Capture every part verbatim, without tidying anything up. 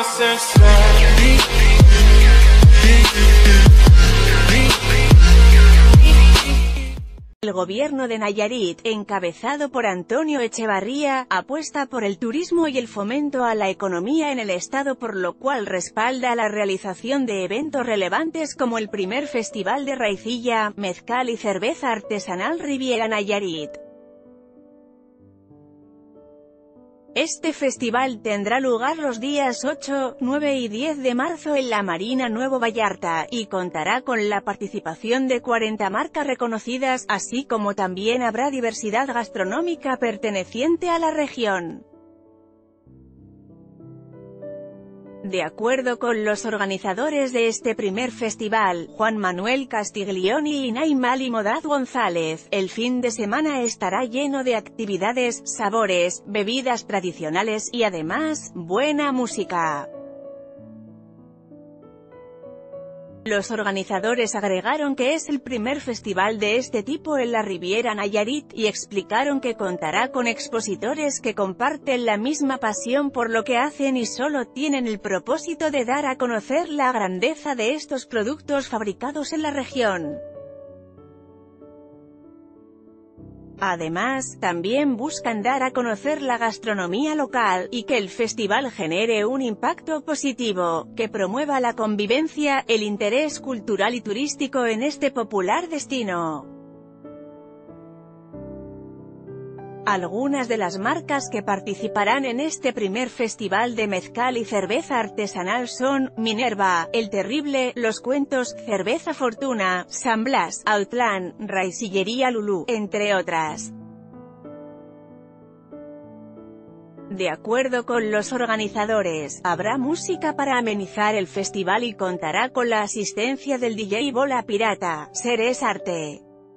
El gobierno de Nayarit, encabezado por Antonio Echevarría, apuesta por el turismo y el fomento a la economía en el estado, por lo cual respalda la realización de eventos relevantes como el primer Festival de Raicilla, Mezcal y Cerveza Artesanal Riviera Nayarit. Este festival tendrá lugar los días ocho, nueve y diez de marzo en la Marina Nuevo Vallarta, y contará con la participación de cuarenta marcas reconocidas, así como también habrá diversidad gastronómica perteneciente a la región. De acuerdo con los organizadores de este primer festival, Juan Manuel Castiglioni y Naima Limodaz González, el fin de semana estará lleno de actividades, sabores, bebidas tradicionales y además, buena música. Los organizadores agregaron que es el primer festival de este tipo en la Riviera Nayarit, y explicaron que contará con expositores que comparten la misma pasión por lo que hacen y solo tienen el propósito de dar a conocer la grandeza de estos productos fabricados en la región. Además, también buscan dar a conocer la gastronomía local, y que el festival genere un impacto positivo, que promueva la convivencia, el interés cultural y turístico en este popular destino. Algunas de las marcas que participarán en este primer festival de mezcal y cerveza artesanal son Minerva, El Terrible, Los Cuentos, Cerveza Fortuna, San Blas, Autlán, Raicillería Lulú, entre otras. De acuerdo con los organizadores, habrá música para amenizar el festival y contará con la asistencia del D J Bola Pirata, Seres Arte.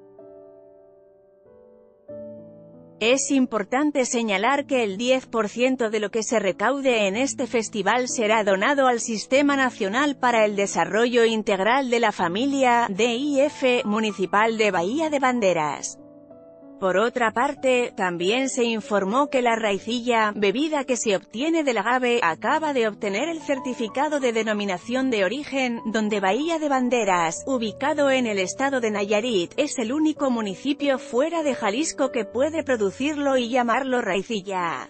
Es importante señalar que el diez por ciento de lo que se recaude en este festival será donado al Sistema Nacional para el Desarrollo Integral de la Familia, D I F, Municipal de Bahía de Banderas. Por otra parte, también se informó que la raicilla, bebida que se obtiene del agave, acaba de obtener el certificado de denominación de origen, donde Bahía de Banderas, ubicado en el estado de Nayarit, es el único municipio fuera de Jalisco que puede producirlo y llamarlo raicilla.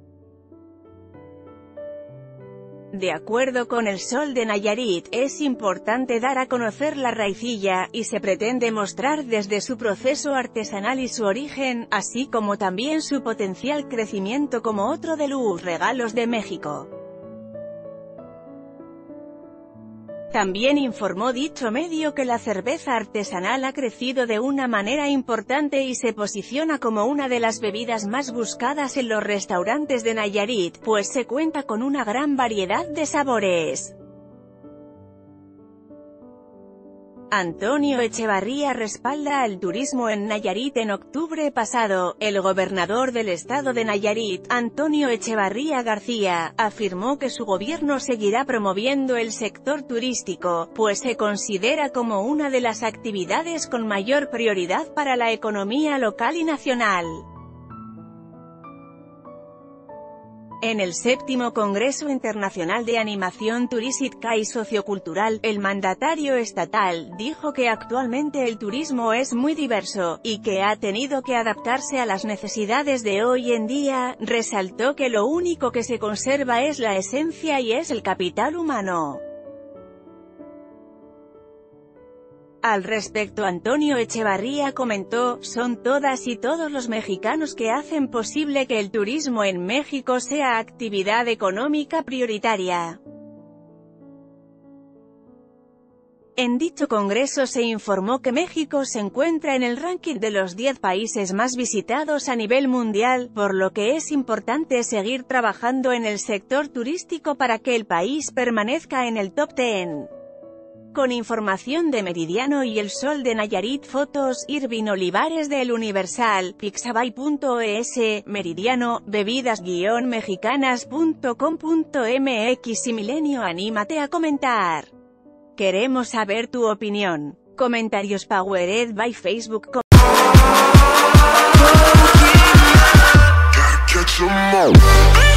De acuerdo con El Sol de Nayarit, es importante dar a conocer la raicilla, y se pretende mostrar desde su proceso artesanal y su origen, así como también su potencial crecimiento como otro de los regalos de México. También informó dicho medio que la cerveza artesanal ha crecido de una manera importante y se posiciona como una de las bebidas más buscadas en los restaurantes de Nayarit, pues se cuenta con una gran variedad de sabores. Antonio Echevarría respalda al turismo en Nayarit. En octubre pasado, el gobernador del estado de Nayarit, Antonio Echevarría García, afirmó que su gobierno seguirá promoviendo el sector turístico, pues se considera como una de las actividades con mayor prioridad para la economía local y nacional. En el séptimo Congreso Internacional de Animación Turística y Sociocultural, el mandatario estatal dijo que actualmente el turismo es muy diverso, y que ha tenido que adaptarse a las necesidades de hoy en día. Resaltó que lo único que se conserva es la esencia y es el capital humano. Al respecto, Antonio Echevarría comentó: son todas y todos los mexicanos que hacen posible que el turismo en México sea actividad económica prioritaria. En dicho congreso se informó que México se encuentra en el ranking de los diez países más visitados a nivel mundial, por lo que es importante seguir trabajando en el sector turístico para que el país permanezca en el top diez. Con información de Meridiano y El Sol de Nayarit. Fotos, Irving Olivares de El Universal, pixabay punto es, Meridiano, bebidas mexicanas punto com punto mx y Milenio. Anímate a comentar. Queremos saber tu opinión. Comentarios powered by Facebook. Com